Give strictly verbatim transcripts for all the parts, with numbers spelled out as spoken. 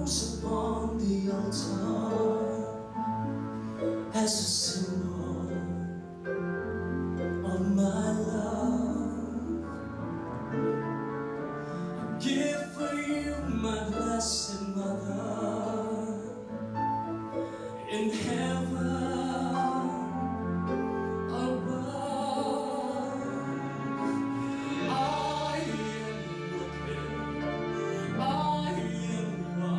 rose upon the altar as a symbol of my love. I give for you, my blessed mother, in heaven above. I am wicked, I am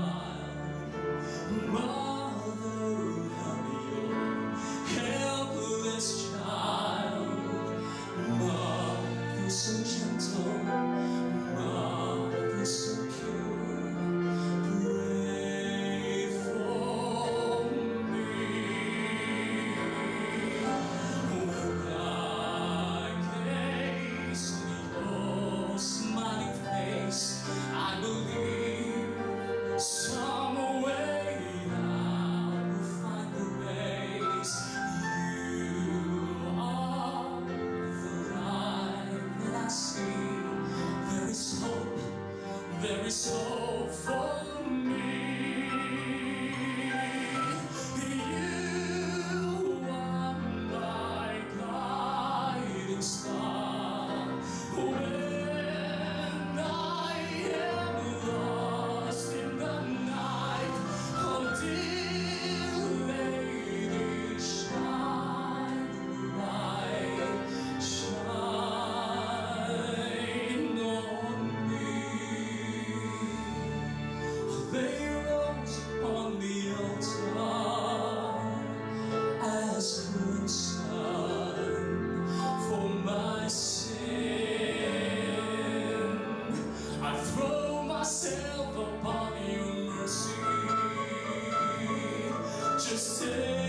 wild, mother of your helpless child, mother so gentle, mother so pure, pray for me. When I gaze on your smiling face, I believe some way I will find the ways. You are the light that I see. There is hope, there is hope for me. You are my guiding star. When I am lost in the night, oh dear lady, shine bright, shine on me. They rose upon the altar as ransom for my sin. I throw myself upon your mercy. Just take